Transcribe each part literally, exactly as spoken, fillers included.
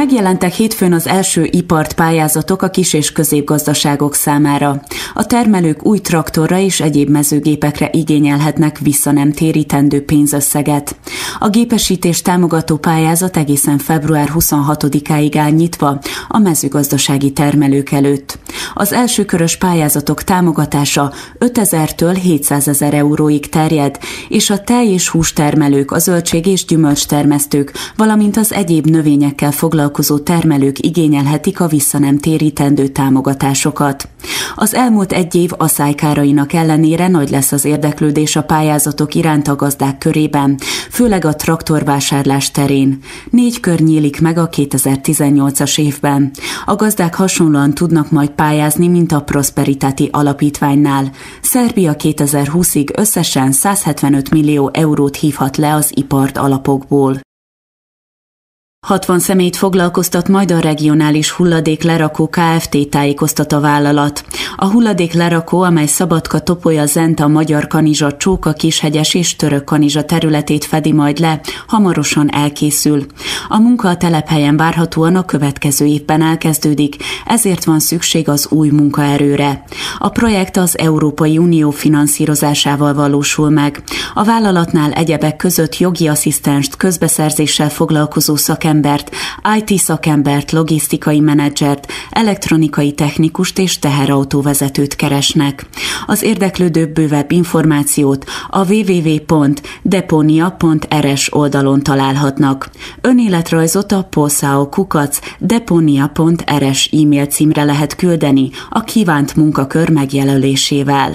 Megjelentek hétfőn az első ipart pályázatok a kis- és középgazdaságok számára. A termelők új traktorra és egyéb mezőgépekre igényelhetnek visszanemtérítendő pénzösszeget. A gépesítés támogató pályázat egészen február huszonhatodikáig áll nyitva a mezőgazdasági termelők előtt. Az első körös pályázatok támogatása ötezertől hétszázezer euróig terjed, és a tej- és hústermelők, a zöldség- és gyümölcstermesztők, valamint az egyéb növényekkel foglalkozó termelők igényelhetik a visszanemtérítendő támogatásokat. Az elmúlt egy év aszálykárainak ellenére nagy lesz az érdeklődés a pályázatok iránt a gazdák körében, főleg a traktorvásárlás terén. Négy kör nyílik meg a kétezer-tizennyolcas évben. A gazdák hasonlóan tudnak majd pályázni, mint a Prosperitati Alapítványnál. Szerbia kétezer-húszig összesen százhetvenöt millió eurót hívhat le az ipart alapokból. hatvan személyt foglalkoztat majd a regionális hulladéklerakó Kft. Tájékoztat a vállalat. A hulladéklerakó, amely Szabadka, Topolya, Zenta, Magyar Kanizsa, Csóka, Kishegyes és Török Kanizsa területét fedi majd le, hamarosan elkészül. A munka a telephelyen várhatóan a következő évben elkezdődik, ezért van szükség az új munkaerőre. A projekt az Európai Unió finanszírozásával valósul meg. A vállalatnál egyebek között jogi asszisztenst, közbeszerzéssel foglalkozó szakember, Embert, i té szakembert, logisztikai menedzsert, elektronikai technikust és teherautóvezetőt keresnek. Az érdeklődők bővebb információt a double-u double-u double-u pont deponia pont er es oldalon találhatnak. Önéletrajzot a posao kukac deponia pont er es e-mail címre lehet küldeni a kívánt munkakör megjelölésével.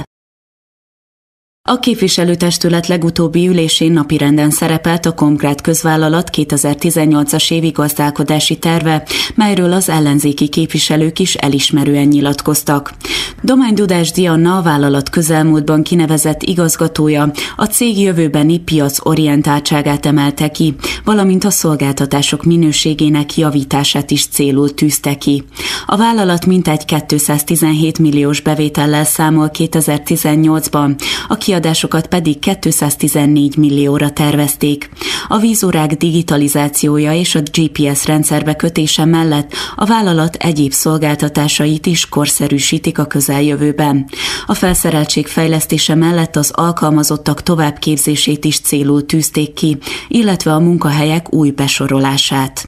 A képviselőtestület legutóbbi ülésén napirenden szerepelt a Komgrát közvállalat kétezer-tizennyolcas évi gazdálkodási terve, melyről az ellenzéki képviselők is elismerően nyilatkoztak. Domány Dudás Dianna, a vállalat közelmúltban kinevezett igazgatója a cég jövőbeni piacorientáltságát emelte ki, valamint a szolgáltatások minőségének javítását is célul tűzte ki. A vállalat mintegy kétszáztizenhét milliós bevétellel számol kétezer-tizennyolcban, a kiadásokat pedig kétszáztizennégy millióra tervezték. A vízórák digitalizációja és a gé pé es rendszerbe kötése mellett a vállalat egyéb szolgáltatásait is korszerűsítik a közeljövőben. A felszereltség fejlesztése mellett az alkalmazottak továbbképzését is célul tűzték ki, illetve a munkahelyek új besorolását.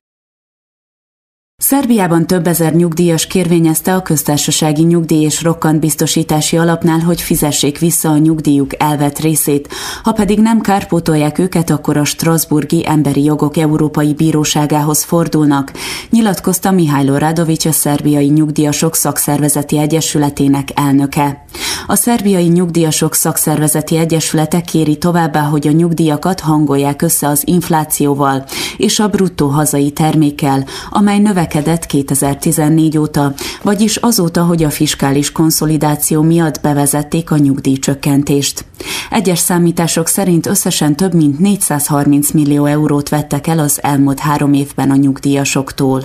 Szerbiában több ezer nyugdíjas kérvényezte a köztársasági nyugdíj- és rokkantbiztosítási alapnál, hogy fizessék vissza a nyugdíjuk elvett részét, ha pedig nem kárpótolják őket, akkor a Strasbourgi Emberi Jogok Európai Bíróságához fordulnak, nyilatkozta Mihály Radovics, a Szerbiai Nyugdíjasok Szakszervezeti Egyesületének elnöke. A Szerbiai Nyugdíjasok Szakszervezeti Egyesülete kéri továbbá, hogy a nyugdíjakat hangolják össze az inflációval és a bruttó hazai termékkel, amely növekedett kétezer-tizennégy óta, vagyis azóta, hogy a fiskális konszolidáció miatt bevezették a nyugdíjcsökkentést. Egyes számítások szerint összesen több mint négyszázharminc millió eurót vettek el az elmúlt három évben a nyugdíjasoktól.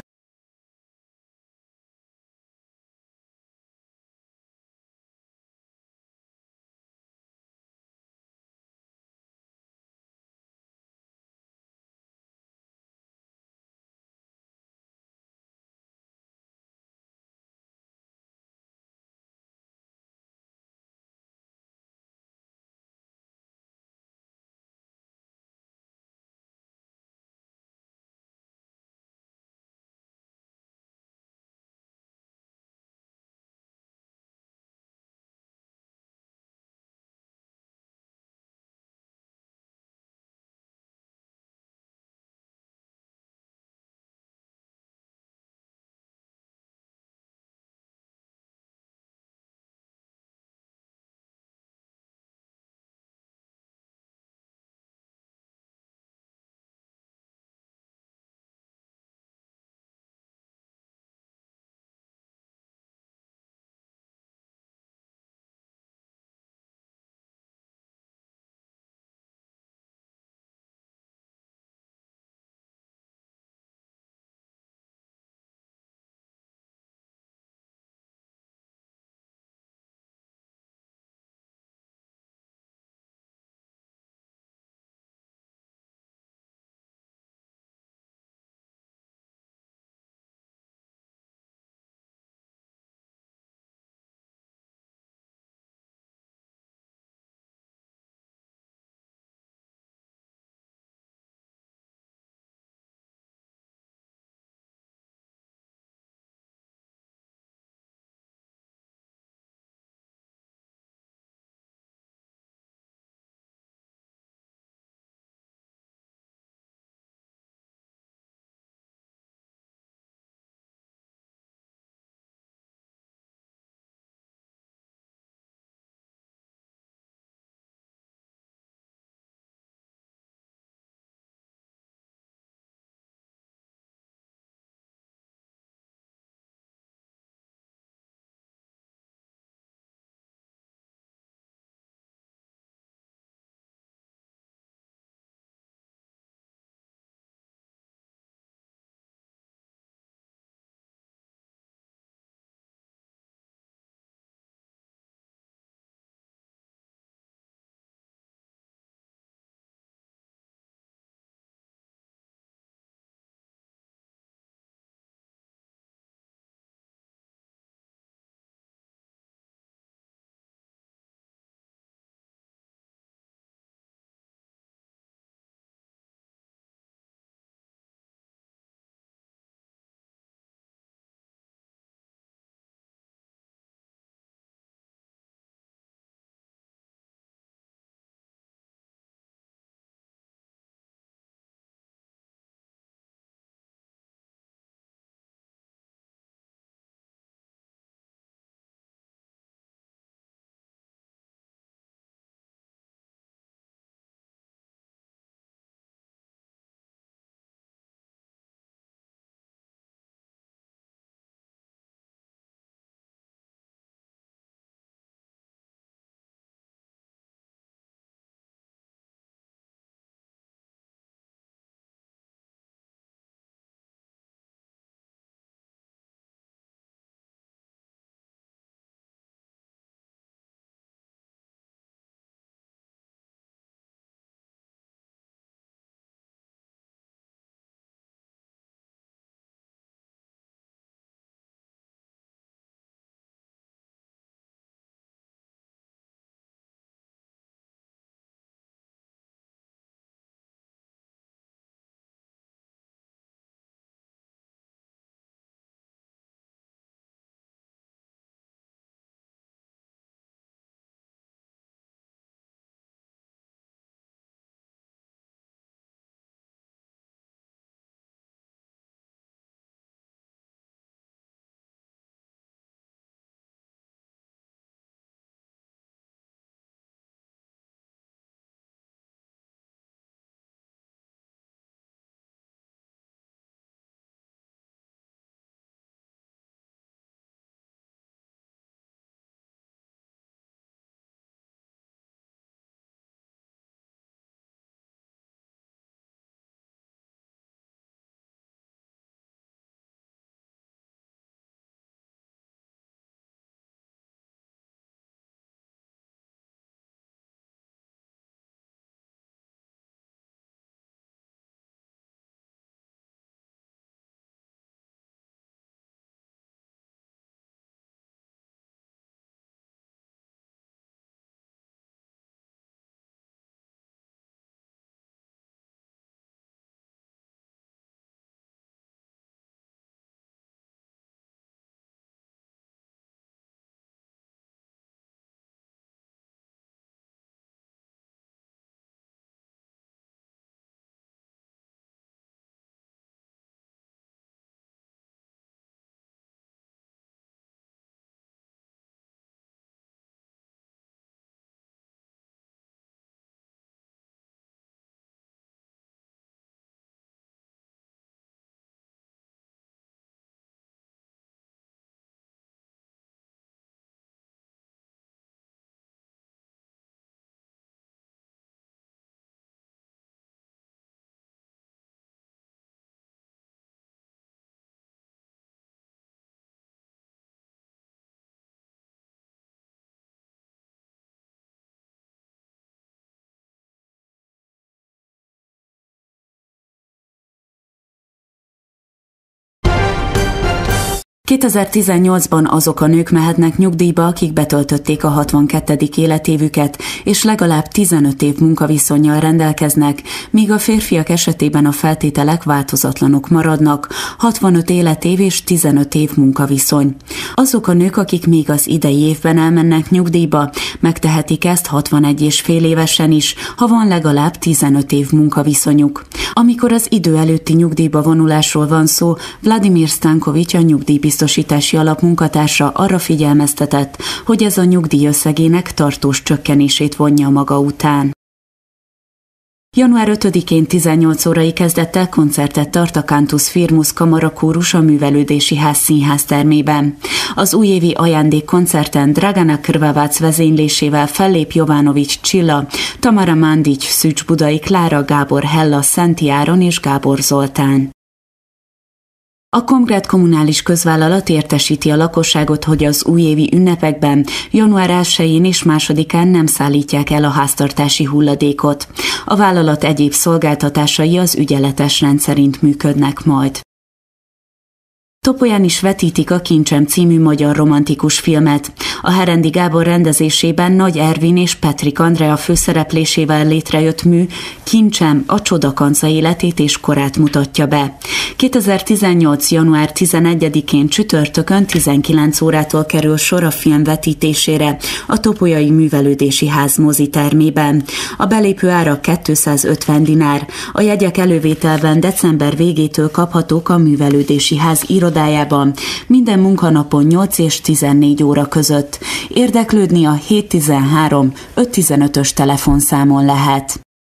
kétezer-tizennyolcban azok a nők mehetnek nyugdíjba, akik betöltötték a hatvankettedik életévüket, és legalább tizenöt év munkaviszonnyal rendelkeznek, míg a férfiak esetében a feltételek változatlanok maradnak, hatvanöt életév és tizenöt év munkaviszony. Azok a nők, akik még az idei évben elmennek nyugdíjba, megtehetik ezt hatvanegy és fél évesen is, ha van legalább tizenöt év munkaviszonyuk. Amikor az idő előtti nyugdíjba vonulásról van szó, Vladimir Stankovics, a nyugdíjbiztosítási alap munkatársa arra figyelmeztetett, hogy ez a nyugdíj összegének tartós csökkenését vonja maga után. január ötödikén tizennyolc órai kezdettel koncertet tart a Cantus Firmus Kamarakórus a Művelődési Ház színház termében. Az újévi ajándékkoncerten Dragana Krvavac vezénylésével fellép Jovanovics Csilla, Tamara Mandics, Szűcs Budai Klára, Gábor Hella, Szenti Áron és Gábor Zoltán. A Komgrad kommunális közvállalat értesíti a lakosságot, hogy az újévi ünnepekben, január elsején és másodikán nem szállítják el a háztartási hulladékot. A vállalat egyéb szolgáltatásai az ügyeletes rendszerint működnek majd. Topolyán is vetítik a Kincsem című magyar romantikus filmet. A Herendi Gábor rendezésében Nagy Ervin és Petrik Andrea főszereplésével létrejött mű Kincsem a csodakanca életét és korát mutatja be. kétezer-tizennyolc. január tizenegyedikén csütörtökön tizenkilenc órától kerül sor a film vetítésére a Topolyai Művelődési Ház mozitermében. A belépő ára kétszázötven dinár. A jegyek elővételben december végétől kaphatók a Művelődési Ház irodájában, minden munkanapon nyolc és tizennégy óra között. Érdeklődni a hét tizenhárom öt tizenötös telefonszámon lehet.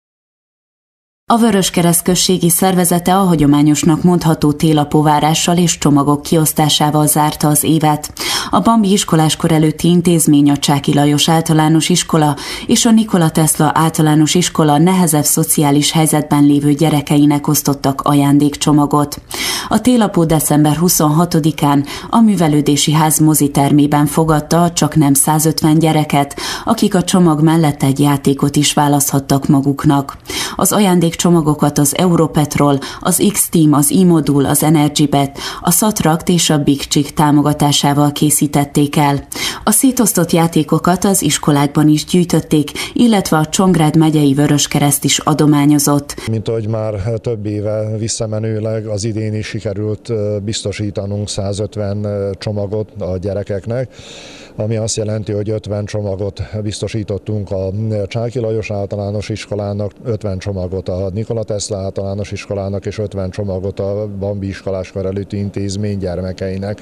A Vöröskereszt községi szervezete a hagyományosnak mondható télapovárással és csomagok kiosztásával zárta az évet. A Bambi iskoláskor előtti intézmény, a Csáky Lajos Általános Iskola és a Nikola Tesla Általános Iskola nehezebb szociális helyzetben lévő gyerekeinek osztottak ajándékcsomagot. A télapó december huszonhatodikán a Művelődési Ház mozitermében fogadta a csaknem százötven gyereket, akik a csomag mellett egy játékot is választhattak maguknak. Az ajándékcsomagokat az Europetrol, az X-Team, az iModul, az EnergyBet, a Satrakt és a Big Chick támogatásával készítették el. A szétosztott játékokat az iskolákban is gyűjtötték, illetve a Csongrád megyei Vöröskereszt is adományozott. Mint ahogy már több éve visszamenőleg az idén is sikerült biztosítanunk százötven csomagot a gyerekeknek, ami azt jelenti, hogy ötven csomagot biztosítottunk a Csáky Lajos Általános Iskolának, ötven csomagot a Nikola Tesla Általános Iskolának és ötven csomagot a Bambi iskoláskor előtti intézmény gyermekeinek.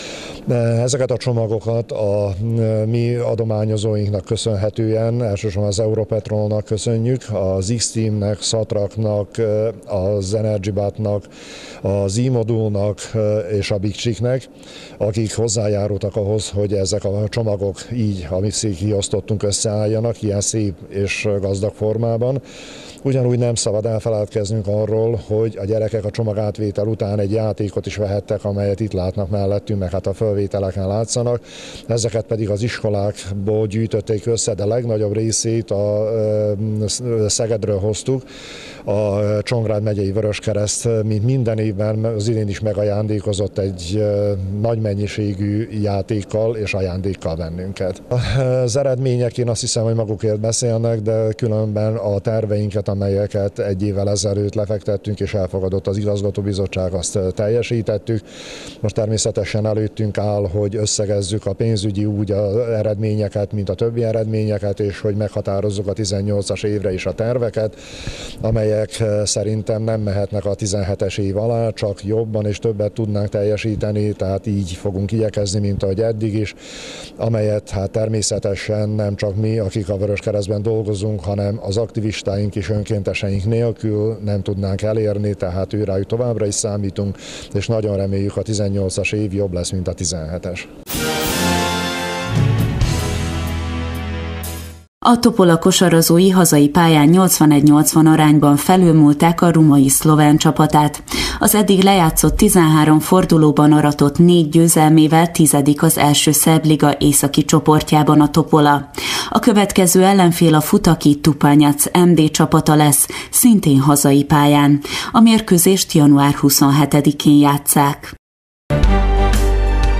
Ezeket a csomagokat a mi adományozóinknak köszönhetően, elsősorban az Europetrolnak köszönjük, az X-Teamnek, Satraknak, az EnergyBatnak, az iModulnak és a Big Chicknek, akik hozzájárultak ahhoz, hogy ezek a csomagok így, amit kiosztottunk, összeálljanak ilyen szép és gazdag formában. Ugyanúgy nem szabad elfeledkeznünk arról, hogy a gyerekek a csomagátvétel után egy játékot is vehettek, amelyet itt látnak mellettünk, meg hát a fölvételeken látszanak. Ezeket pedig az iskolákból gyűjtötték össze, de legnagyobb részét a Szegedről hoztuk. A Csongrád megyei Vöröskereszt, mint minden évben, az idén is megajándékozott egy nagy mennyiségű játékkal és ajándékkal bennünket. Az eredmények, én azt hiszem, hogy magukért beszélnek, de különben a terveinket, amelyeket egy évvel ezelőtt lefektettünk és elfogadott az igazgatóbizottság, azt teljesítettük. Most természetesen előttünk áll, hogy összegezzük a pénzügyi úgy az eredményeket, mint a többi eredményeket, és hogy meghatározzuk a tizennyolcas évre is a terveket, amelyek szerintem nem mehetnek a tizenhetes év alá, csak jobban és többet tudnánk teljesíteni, tehát így fogunk igyekezni, mint ahogy eddig is, amelyet hát természetesen nem csak mi, akik a Vöröskeresztben dolgozunk, hanem az aktivistáink is önkénteseink nélkül nem tudnánk elérni, tehát őrájuk továbbra is számítunk, és nagyon reméljük, a tizennyolcas év jobb lesz, mint a tizenhetes. A Topola kosarazói hazai pályán nyolcvanegy nyolcvan arányban felülmúlták a rumai szlovén csapatát. Az eddig lejátszott tizenhárom fordulóban aratott négy győzelmével tizedik az első szerbliga északi csoportjában a Topola. A következő ellenfél a Futaki Tupányac em dé csapata lesz, szintén hazai pályán. A mérkőzést január huszonhetedikén játsszák.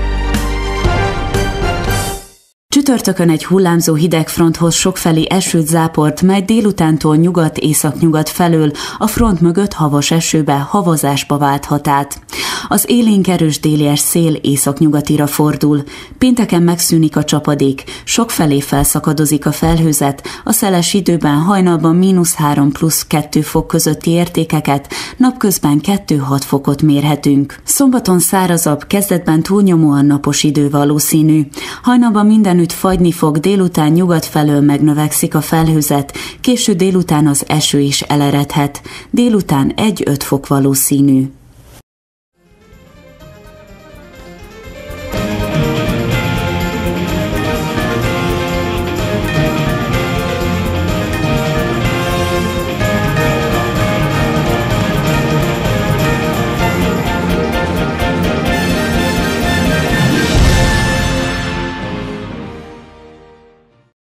Csütörtökön egy hullámzó hidegfronthoz sokfelé esőt záport, mely délutántól nyugat-északnyugat felől a front mögött havas esőbe, havazásba válthat át. Az élénk erős délies szél északnyugatira fordul. Pénteken megszűnik a csapadék, sokfelé felszakadozik a felhőzet, a szeles időben hajnalban mínusz három plusz kettő fok közötti értékeket, napközben kettő-hat fokot mérhetünk. Szombaton szárazabb, kezdetben túlnyomóan napos idő valószínű. Hajnalban mindenütt fagyni fog, délután nyugat felől megnövekszik a felhőzet, késő délután az eső is eleredhet. Délután egy-öt fok valószínű.